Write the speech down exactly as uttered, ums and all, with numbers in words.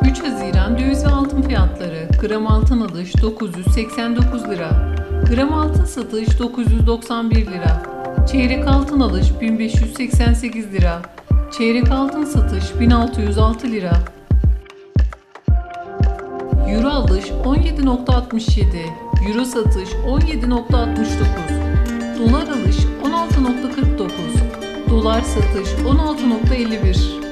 üç Haziran döviz ve altın fiyatları. Gram altın alış dokuz yüz seksen dokuz lira. Gram altın satış dokuz yüz doksan bir lira. Çeyrek altın alış bin beş yüz seksen sekiz lira. Çeyrek altın satış bin altı yüz altı lira. Euro alış on yedi nokta altmış yedi. Euro satış on yedi nokta altmış dokuz. Dolar alış on altı nokta kırk dokuz. Dolar satış on altı nokta elli bir.